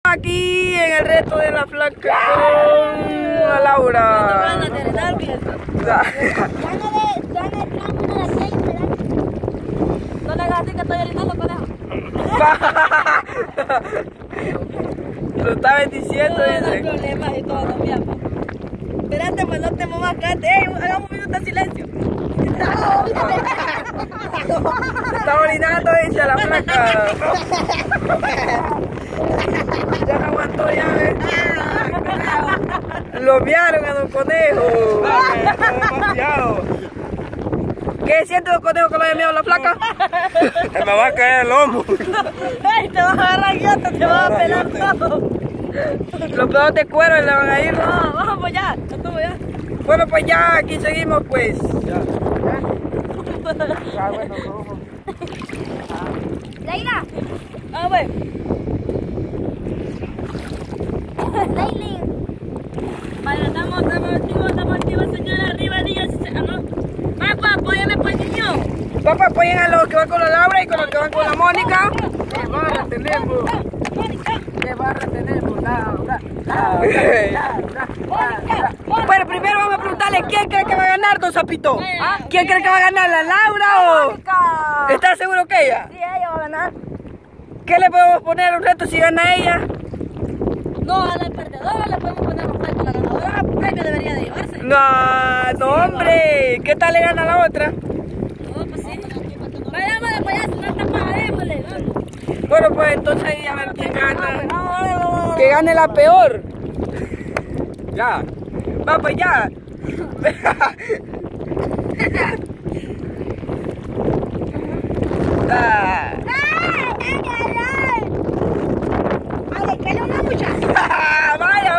Aquí en el reto de la flaca con a Laura. No le hagas así que estoy orinando, conejo. Lo estaba diciendo. No hay problemas y todo, mi amor. Espérate, pues no te muevas acá. Hagamos un minuto de silencio. Está orinando, dice la flaca. Ya no aguantó, ya ves. Lo viaron a don Conejo. Demasiado. ¿Qué siente don Conejo que lo haya mirado la flaca? Se me va a caer el lomo. Ay, te vas a agarrar guiota, te vas a pelar todo. Los pedos de cuero le van a ir. No, vamos ya, estamos ya. Bueno, pues ya aquí seguimos, pues. Ya. Leila. Ah, bueno. Leila. Vale, estamos activos, señora. Arriba, niños. Papá, apóyame por el niño. Papá, apoyen a los que van con la Laura y con los que van con la Mónica. ¿Qué barra tenemos? ¿Qué barra tenemos? Laura. Bueno, primero vamos a preguntarle quién cree que va a ganar, don Zapito. ¿Quién cree que va a ganar, la Laura o...? Mónica. ¿Estás seguro que ella? Sí, ella va a ganar. ¿Qué le podemos poner un reto si gana ella? No, a la perdedora le podemos poner un premio. La ganadora premio debería de llevarse. No, hombre. ¿Qué tal le gana a la otra? No, pues sí. Vayámosle, pues ya, si no está pagadémosle. Bueno, pues entonces ahí a ver quién gana. Que gane la peor. Ya. Va, pues ya. Ah. Vale, que le una muchacha. Vaya.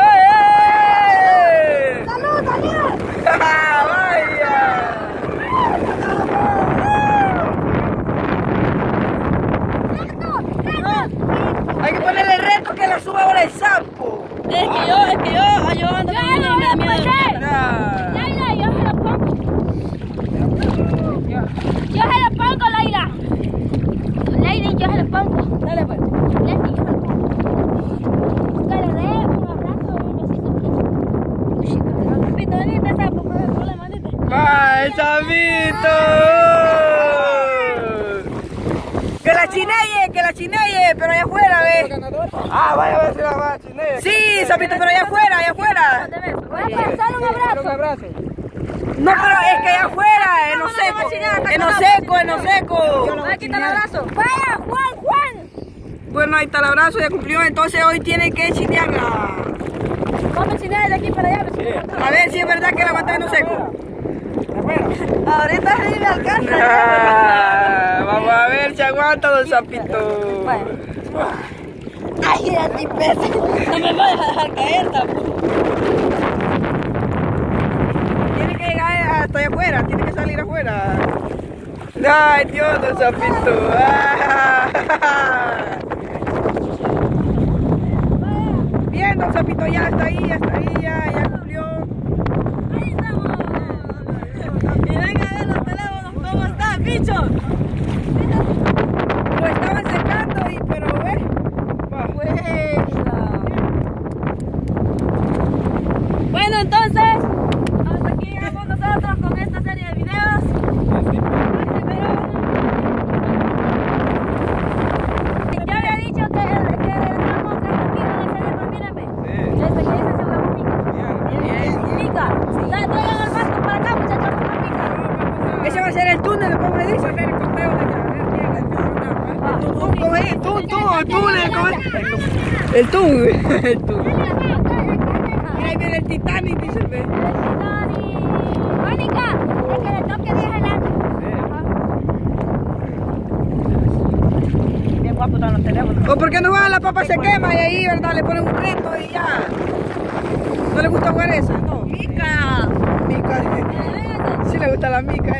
¡Salud, salud! Vaya. Hay que ponerle reto que la suba ahora el sapo. Es que yo ando con una y me da miedo. Laila, yo se lo pongo. Yo se lo pongo, Laila. Laila, yo se lo pongo. Dale, pues. Leslie, yo se lo pongo. Que le dé un abrazo y un besito. Sapito, venite, sapo, por el problema, venite. ¡Ay, Sapito! Que la chineye, pero allá afuera, ¿ves? Ah, vaya a ver si la va a chinear. Sí, Sapito, pero allá afuera. Voy a pasar un abrazo. Un abrazo. No, pero es que allá afuera, en lo seco. Voy a quitar el abrazo. Vaya, Juan. Bueno, ahí está el abrazo, ya cumplió, entonces hoy tiene que chinearla. Vamos a chinear de aquí para allá. A ver si es verdad que la aguanta en lo seco. Ahorita sí me alcanza. Vamos a ver si aguanta, don Sapito. Ay, a ti pesa. No me voy a dejar caer, sapo. Tiene que llegar hasta allá afuera, tiene que salir afuera. Ay, Dios, don Sapito. Bien, don Sapito, ya está ahí, ya cumplió. Ahí estamos. Y venga a ver los teléfonos, ¿cómo están, bichos? Lo estaban secando, pero Bueno, entonces, hasta aquí llegamos nosotros con esta serie de videos. Ya había dicho que regresamos aquí a la serie, pero mírenme. Ese que dice se llama pica. Pica. Traigan el barco para acá, muchachos, una pica. ese va a ser el túnel, ¿cómo le dice? El túnel. Y ahí viene el Titanic, dice el pez. Mónica, es que le toque 10 adelante. Bien guapo están los teléfonos. O porque no juegan la papa se quema y ahí, ¿verdad? Le ponen un reto y ya. ¿No le gusta jugar esa? No. Mica. Mica. Sí le gusta la mica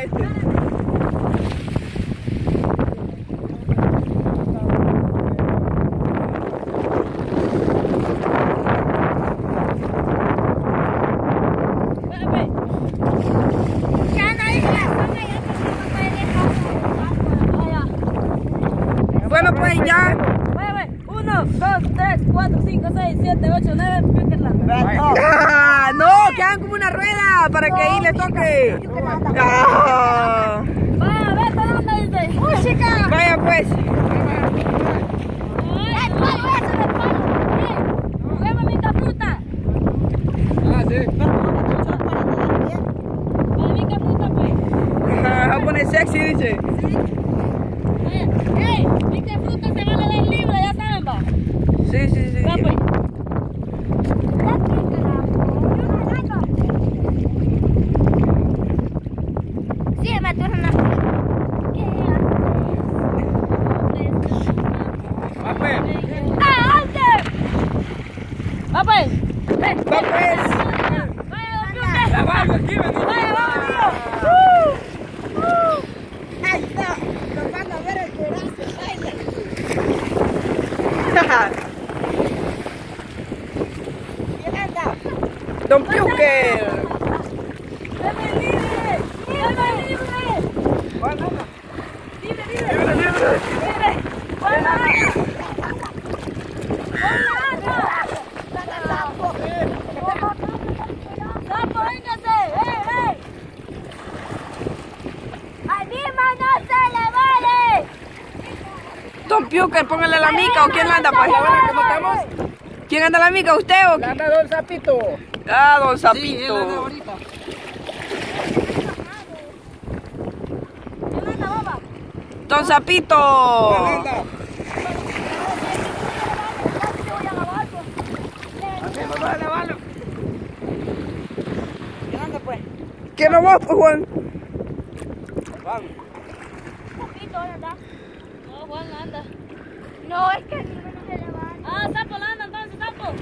Bueno, pues ya. 1, 2, 3, 4. 4, 5, 6, 7, 8, 9, Piuker Landa. Ah, no, quedan como una rueda para que ahí le toque. Ah. Vaya, vete, ¿dónde dice? ¡Música! Vaya pues. Juguemos mica fruta. Ah, sí. Mica fruta, pues. Va a poner sexy, dice. Ey, mica fruta se van a dar libre, ya saben, va. Sí, sí, sí. Va, pues. Sí, me turna una. Va, pues. ¡Ah, antes! Va, pues. Va pues. Vaya, don Piuker. La barba aquí, vení. Vaya, vamos, tío. Ay, no, nos van a ver el pedazo, baile. ¿Quién anda? Don Piuker. ¡Dame libre! ¡Dame libre! Bueno, anda. ¡Libre, libre! Libre, libre. ¡Libre! ¡Hola! ¡Sapo, véngase! ¡Ey! ¡Anima, no se le vale! Don Piuker, póngale la mica o quién la anda pues. ¿Cómo estamos? ¿Quién anda la mica? ¿Usted o La quién? anda Don Zapito. Ah, don Sí, él anda Zapito. ahorita. ¿Qué manda, baba? Don Zapito. ¿Cuál anda? Así nos va a elevarlo. ¿Quién anda, pues? ¿Quién no va pues, Juan? Vamos. Sapito, ¿dónde anda? No, Juan no anda. No, es que no se le va. Ah, Sapo la anda entonces, Sapo.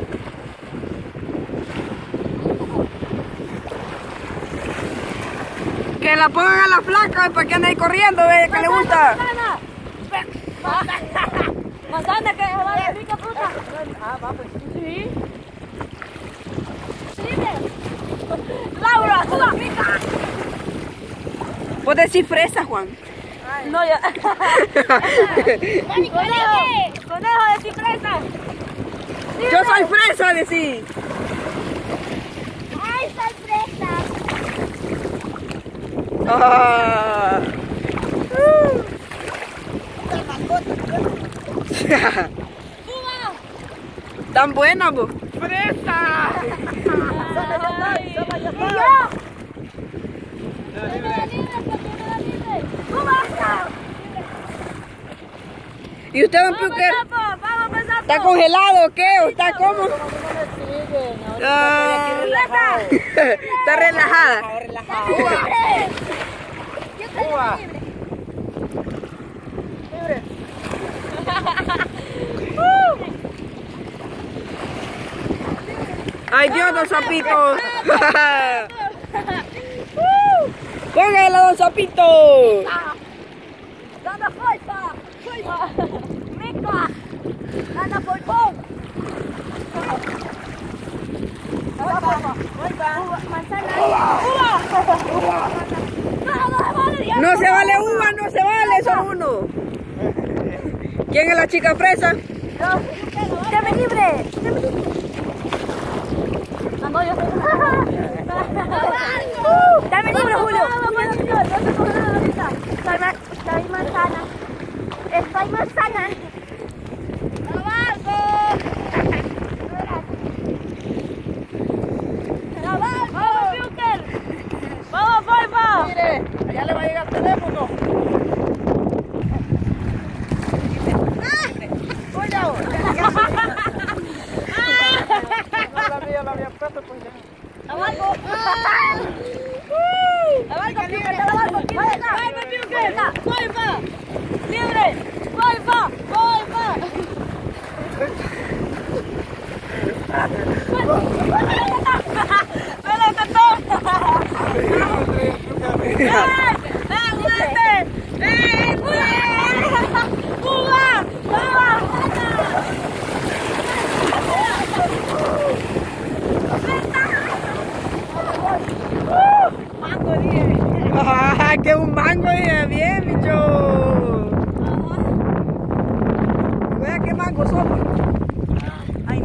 Que la pongan a la flaca para que ande ahí corriendo, que le gusta. Manzana que va a rica fruta. Ah, va, pues. Sí. Laura, tú pica. Vos decís fresa, Juan. No, ya. Conejo de cipresa. Yo soy fresa, decís. Ay, soy fresa. Ah. ¡Uva! Tan buena, vos. ¡Fresa! Ay, yo y soy. yo. Dale, Me da libre. libre, porque me da libre. ¡Uva! ¿Y usted, don Vamos, Piuker? Sapo, vamos, Sapo. ¿Está congelado o qué? ¿O está cómo? No me siguen, ahorita Ah. estoy aquí relajado. Está relajada. Relajado. Yo estoy Uva. libre. Ay, Dios, don Zapito. Póngale, don Zapito. Dana Foipa! Foipa! Mica! Dana Foipón! Manzana! ¡Uva! No se vale uva, no se vale, solo uno. ¿Quién es la chica fresa? ¡Dame libre! No, yo ¡Dame libre, Julio! Soy manzana. Estoy manzana. ¡Trabajo! ¡Vamos, Piuker! ¡Vamos, Foipa! Mire, allá le va a llegar el teléfono. La había puesto, pues ya. ¡Abajo! ¡Abajo, Piuker! ¡Abajo, Piuker! ¡Vamos, Piuker! ¡Foipa! ¡Libre! ¡Foipa! ¡Foipa! ¡Me lo cantó! ¡Ah, qué un mango! Bien, bicho. Vea qué mango somos. Ay,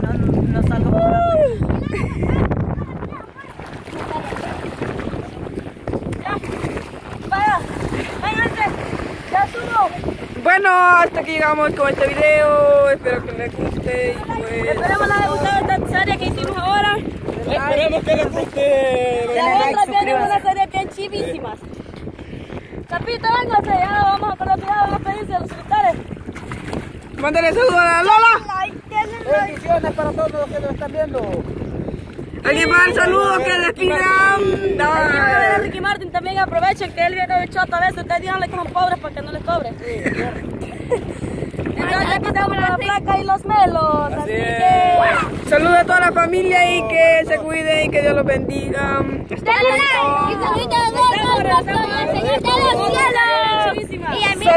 bueno, hasta aquí llegamos con este video. Espero que les guste. Y pues... Esperemos les haya gustado esta serie que hicimos ahora. Esperemos que les guste. Las otras vienen una serie bien chivísimas. Capito, véngase, ya vamos a perder cuidado, vamos a pedirse a los suscriptores. Mándale saludos a la Lola. Bendiciones para todos los que nos están viendo. Alguien más saludos que despidan. A Ricky Martin también aprovechen que él viene de choto a veces. Ustedes díganle que son pobres para que no les cobre. Entonces aquí estamos la placa y los melos. Así que... Saludos a toda la familia y que se cuiden y que Dios los bendiga. Dale like y saludito a todos al Señor de los cielos. Y a mí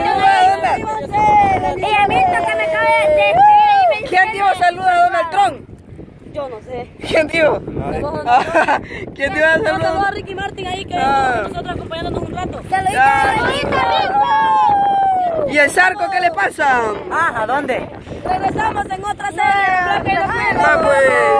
que me cabe de despedir. ¿Quién dijo saluda a Donald Trump? Yo no sé. ¿Quién dijo? ¿Quién dijo Saludos a saludar? Ricky Martin ahí que estuvo con nosotros acompañándonos un rato. ¡Saludito! ¿Y el Zarco qué le pasa? ¿A dónde? Regresamos en otra serie. Ah, pues.